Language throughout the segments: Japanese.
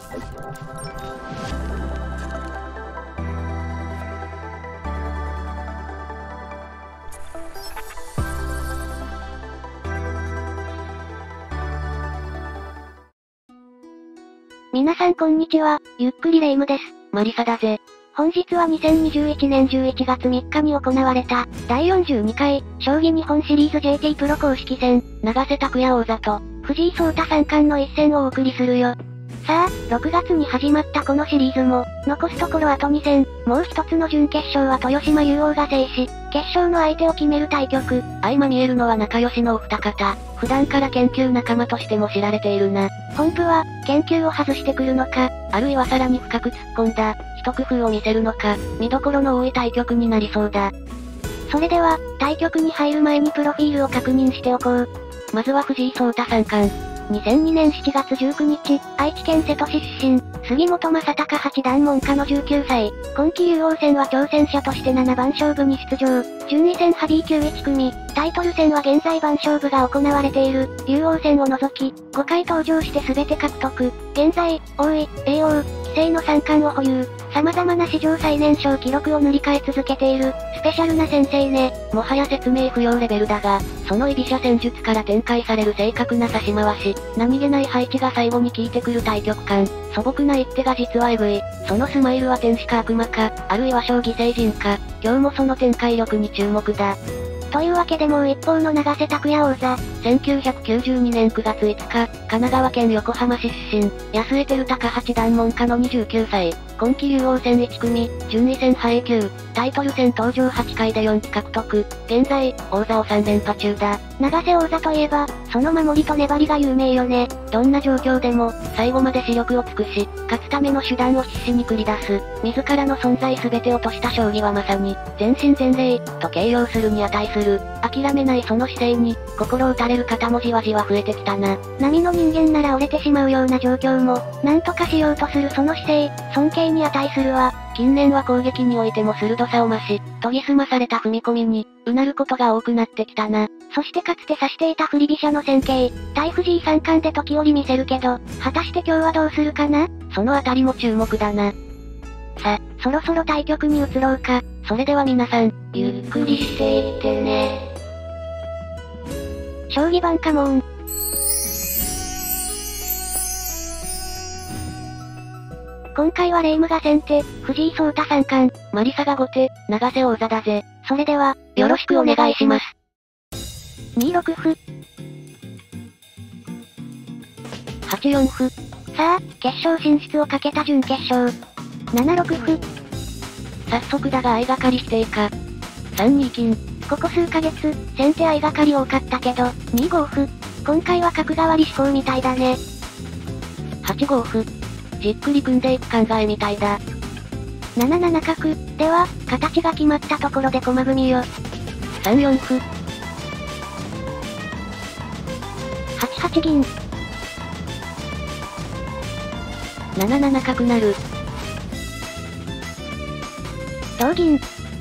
皆さんこんにちは、ゆっくりレ夢ムです。 マリサだぜ。 本日は2021年11月3日に行われた、第42回、将棋日本シリーズ JT プロ公式戦、 永瀬拓矢王座と、 藤井聡太三冠の一戦をお送りするよ。さあ、6月に始まったこのシリーズも、残すところあと2戦、もう一つの準決勝は豊島竜王が制し、決勝の相手を決める対局。 相まみえるのは仲良しのお二方。普段から研究仲間としても知られているな。 本譜は、研究を外してくるのか、 あるいはさらに深く突っ込んだ、一工夫を見せるのか、見どころの多い対局になりそうだ。 それでは、対局に入る前にプロフィールを確認しておこう。 まずは藤井聡太三冠。 2002年7月19日、愛知県瀬戸市出身、杉本昌隆八段門下の19歳。今期竜王戦は挑戦者として7番勝負に出場。順位戦ハビー級1組。タイトル戦は現在番勝負が行われている、竜王戦を除き、5回登場して全て獲得。現在、王位、叡王、棋聖の三冠を保有。様々な史上最年少記録を塗り替え続けている、スペシャルな先生ね。 もはや説明不要レベルだが、その居飛車戦術から展開される正確な指し回し、何気ない配置が最後に効いてくる対局感、素朴な一手が実はエグい。そのスマイルは天使か悪魔か、あるいは将棋星人か、今日もその展開力に注目だ。 というわけでもう一方の永瀬拓矢王座。 1992年9月5日、神奈川県横浜市出身、安江照高八段門下の29歳。今期竜王戦1組、順位戦ハ A 級、タイトル戦登場8回で4期獲得。現在、王座を3連覇中だ。 永瀬王座といえば、その守りと粘りが有名よね。 どんな状況でも、最後まで視力を尽くし、勝つための手段を必死に繰り出す。自らの存在全てをとした将棋はまさに、全身全霊、と形容するに値する。諦めないその姿勢に、心打たれる方もじわじわ増えてきたな。 波の人間なら折れてしまうような状況も、なんとかしようとするその姿勢、尊敬に値するわ。 近年は攻撃においても鋭さを増し、研ぎ澄まされた踏み込みに、うなることが多くなってきたな。 そしてかつて指していた振り飛車の戦型、対藤井三冠で時折見せるけど、果たして今日はどうするかな？ そのあたりも注目だな。 さ、そろそろ対局に移ろうか。 それでは皆さん、ゆっくりしていってね。 将棋盤カモン。今回はレ夢ムが先手、藤井聡太三冠、 マリサが後手、永瀬王座だぜ。 それでは、 よろしくお願いします。 2六歩。 8四歩。 さあ、決勝進出をかけた準決勝。7六歩。 早速だが相掛かりしていか。3二金。 ここ数ヶ月、先手相掛かり多かったけど、2五歩。今回は角換わり志向みたいだね。 8五歩。じっくり組んでいく考えみたいだ。 7七角。では、形が決まったところで駒組みよ。 3四歩。 8八銀。 7七角成。 同銀。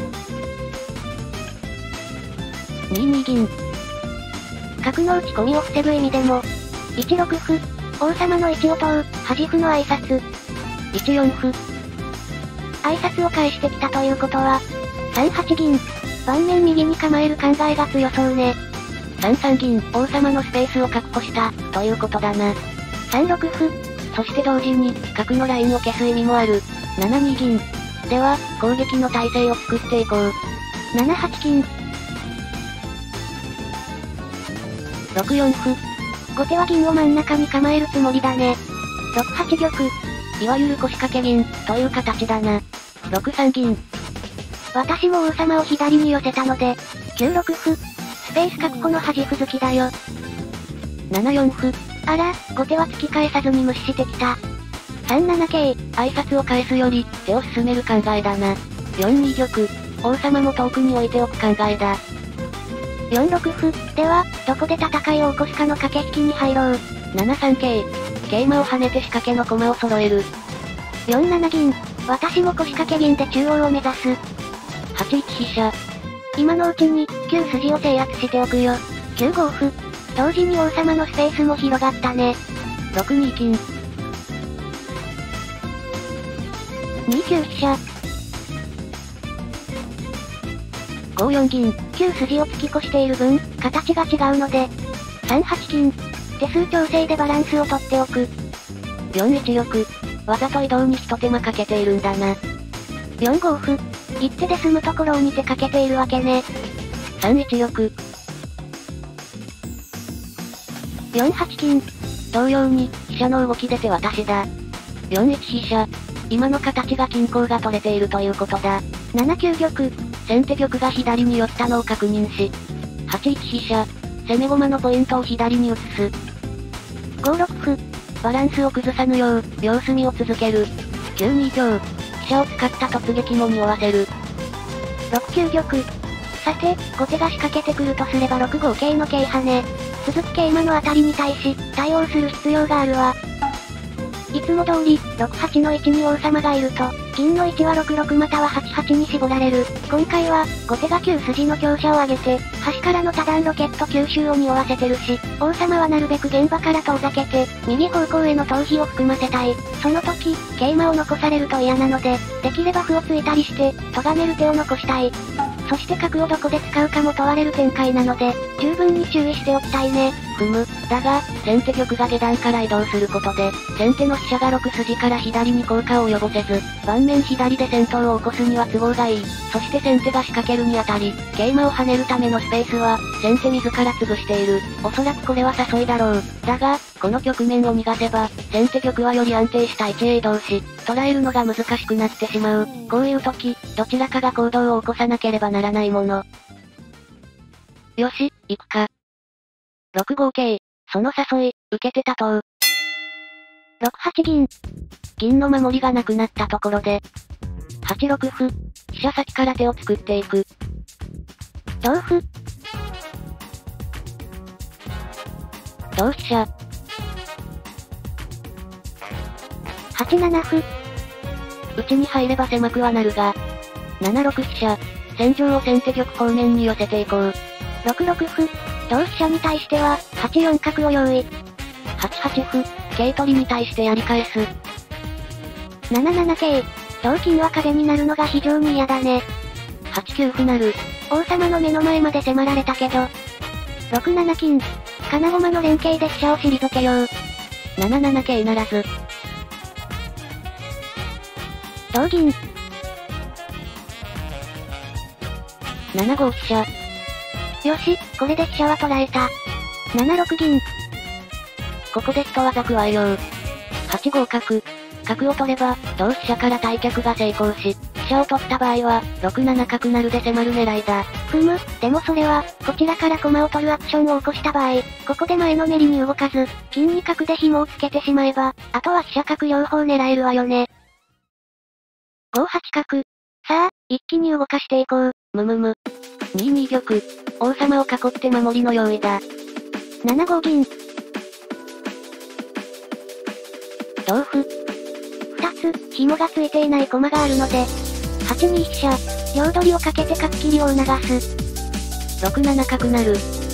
2二銀。 角の打ち込みを防ぐ意味でも、1六歩。王様の位置を問う、端歩の挨拶。 1四歩。 挨拶を返してきたということは、3八銀。盤面右に構える考えが強そうね。 3三銀、王様のスペースを確保した、ということだな。 3六歩。 そして同時に、角のラインを消す意味もある。7二銀。では、攻撃の体勢を作っていこう。 7八金。 6四歩。 後手は銀を真ん中に構えるつもりだね。6八玉。 いわゆる腰掛け銀、という形だな。6三銀。 私も王様を左に寄せたので、9六歩。スペース確保の端歩好きだよ。 7四歩。 あら、後手は突き返さずに無視してきた。3七桂。 挨拶を返すより、手を進める考えだな。4二玉。王様も遠くに置いておく考えだ。 4六歩。では、どこで戦いを起こすかの駆け引きに入ろう。 7三桂。桂馬を跳ねて仕掛けの駒を揃える。 4七銀。私も腰掛け銀で中央を目指す。 8一飛車。 今のうちに、9筋を制圧しておくよ。9五歩。同時に王様のスペースも広がったね。 6二金。 2九飛車。 5四銀。 9筋を突き越している分、形が違うので、3八金。手数調整でバランスをとっておく。 4一玉。わざと移動に一手間かけているんだな。 4五歩。一手で済むところを2手かけているわけね。 3一玉。 4八金。 同様に、飛車の動きで手渡しだ。4一飛車。今の形が均衡が取れているということだ。 7九玉。 先手玉が左に寄ったのを確認し、8一飛車。攻め駒のポイントを左に移す。 5六歩。 バランスを崩さぬよう、様子見を続ける。9二香。飛車を使った突撃も匂わせる。 6九玉。さて、後手が仕掛けてくるとすれば6五桂の桂跳ね。続く桂馬のあたりに対し、対応する必要があるわ。いつも通り、6八の位置に王様がいると、銀の位置は6六または8八に絞られる。今回は、後手が9筋の香車を上げて、端からの多段ロケット吸収を匂わせてるし、王様はなるべく現場から遠ざけて、右方向への逃避を含ませたい。その時、桂馬を残されると嫌なので、できれば歩を突いたりして、咎める手を残したい。そして角をどこで使うかも問われる展開なので、十分に注意しておきたいね。 だが、先手玉が下段から移動することで、先手の飛車が6筋から左に効果を及ぼせず、盤面左で戦闘を起こすには都合がいい。そして先手が仕掛けるにあたり、桂馬を跳ねるためのスペースは、先手自ら潰している。おそらくこれは誘いだろう。だが、この局面を逃がせば、先手玉はより安定した位置へ移動し、捉えるのが難しくなってしまう。こういう時、どちらかが行動を起こさなければならないもの。よし、行くか。6五桂。その誘い、受けて立とう。 6八銀。 銀の守りがなくなったところで、8六歩。飛車先から手を作っていく。 同歩。 同飛車。 8七歩。 内に入れば狭くはなるが、7六飛車。戦場を先手玉方面に寄せていこう。 6六歩。同飛車に対しては、8四角を用意。 8八歩。桂取りに対してやり返す。 7七桂。同金は壁になるのが非常に嫌だね。 8九歩成。 王様の目の前まで迫られたけど。6七金。金駒の連携で飛車を退けよう。 7七桂ならず。 同銀。 7五飛車。 よし、これで飛車は捉えた。7六銀。 ここで一技加えよう。8五角。角を取れば、同飛車から退却が成功し、飛車を取った場合は、6七角成で迫る狙いだ。 でもそれは、こちらから駒を取るアクションを起こした場合、ここで前のめりに動かず、金に角で紐をつけてしまえば、あとは飛車角両方狙えるわよね。5八角。さあ、一気に動かしていこう。 2二玉。王様を囲って守りの用意だ。 7五銀。 同歩。 2つ、紐がついていない駒があるので、8二飛車。両取りをかけて角切りを促す。 6七角成。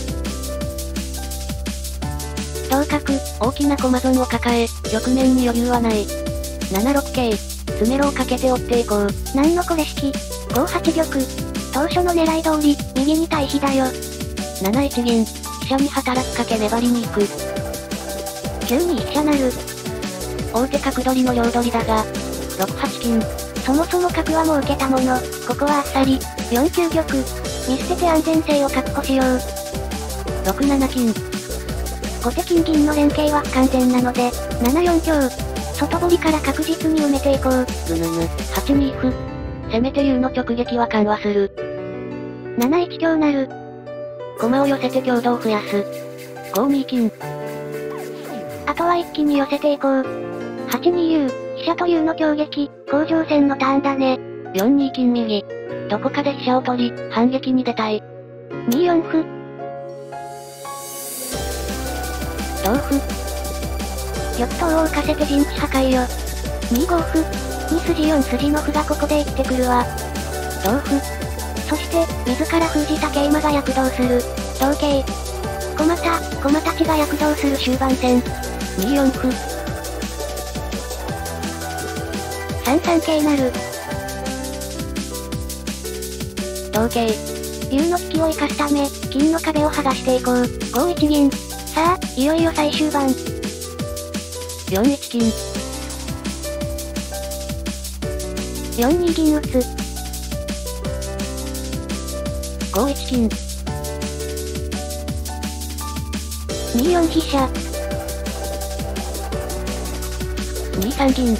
同角、大きな駒損を抱え、局面に余裕はない。7六桂。詰めろをかけて追っていこう。 なんのこれ式。5八玉。当初の狙い通り、右に対比だよ。 7一銀。飛車に働きかけ粘りに行く。 9二飛車成。 大手角取りの両取りだが、6八金。 そもそも角はもう受けたもの、ここはあっさり。4九玉。見捨てて安全性を確保しよう。 6七金。 後手金銀の連携は不完全なので、7四香。外堀から確実に埋めていこう。 8二歩。攻めて竜の直撃は緩和する。 7一香成。 駒を寄せて強度を増やす。5二金。 あとは一気に寄せていこう。8二竜。飛車と竜の強撃、甲状腺のターンだね。 4二金右。どこかで飛車を取り、反撃に出たい。 2四歩。 同歩。 玉頭を浮かせて陣地破壊よ。2五歩。2筋4筋の歩がここで生きてくるわ。 同歩。 そして、自ら封じた桂馬が躍動する。同桂。駒たちが躍動する終盤戦。 2四歩。 3桂成。 同桂。 竜の利きを生かすため、金の壁を剥がしていこう。5一銀。さあ、いよいよ最終盤。 4一金。 4二銀打つ。 5一金。 2四飛車。 2三銀。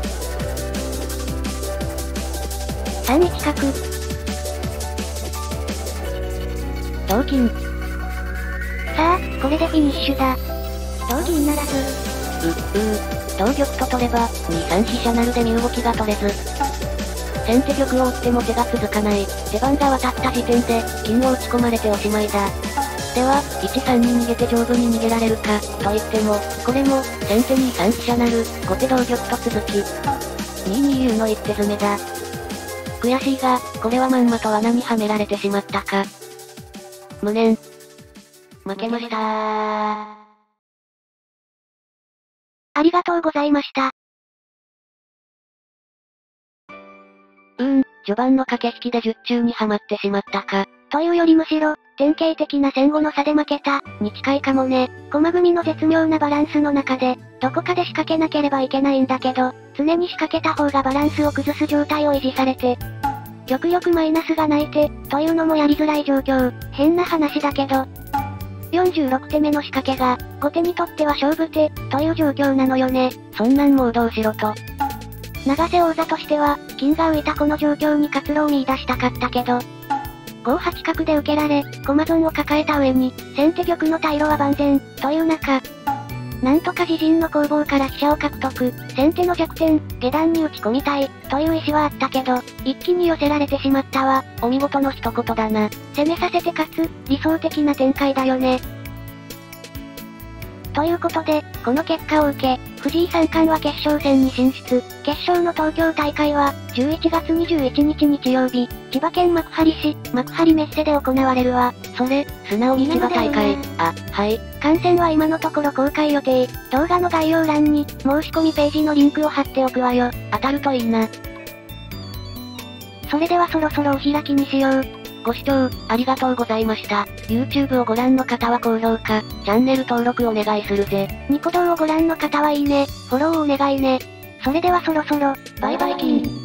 3一角。 同金。 さあ、これでフィニッシュだ。同銀ならず。 同玉と取れば、2三飛車成で身動きが取れず。先手玉を追っても手が続かない。手番が渡った時点で、金を打ち込まれておしまいだ。では、1三に逃げて上部に逃げられるか、と言っても、これも、先手2三飛車成、後手同玉と続き、2二竜の一手詰めだ。悔しいが、これはまんまと罠にはめられてしまったか。無念。負けましたー。 ありがとうございました。 序盤の駆け引きで術中にはまってしまったか。 というよりむしろ、典型的な戦後の差で負けた、に近いかもね。駒組みの絶妙なバランスの中で、どこかで仕掛けなければいけないんだけど、常に仕掛けた方がバランスを崩す状態を維持されて、極力マイナスがない手、というのもやりづらい状況。変な話だけど、46手目の仕掛けが、後手にとっては勝負手、という状況なのよね。 そんなんもうどうしろと。 永瀬王座としては、金が浮いたこの状況に活路を見出したかったけど、5八角で受けられ、駒損を抱えた上に、先手玉の退路は万全、という中、なんとか自陣の攻防から飛車を獲得、先手の弱点、下段に打ち込みたい、という意思はあったけど、一気に寄せられてしまったわ。 お見事の一言だな。 攻めさせてかつ、理想的な展開だよね。ということで、この結果を受け、藤井三冠は決勝戦に進出。決勝の東京大会は、11月21日日曜日、千葉県幕張市、幕張メッセで行われるわ。 それ、素直に千葉大会。はい。 観戦は今のところ公開予定。動画の概要欄に、申し込みページのリンクを貼っておくわよ。 当たるといいな。 それではそろそろお開きにしよう。 ご視聴、ありがとうございました。YouTube をご覧の方は高評価、チャンネル登録お願いするぜ。 ニコ動をご覧の方はいいね、フォローをお願いね。それではそろそろ、 バイバイキン。